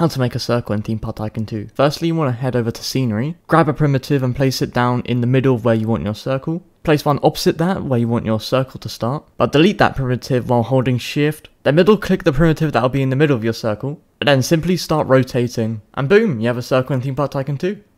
How to make a circle in Theme Park Tycoon 2. Firstly, you want to head over to scenery, grab a primitive and place it down in the middle of where you want your circle. Place one opposite that where you want your circle to start, but delete that primitive while holding shift, then middle click the primitive that will be in the middle of your circle, and then simply start rotating, and boom, you have a circle in Theme Park Tycoon 2.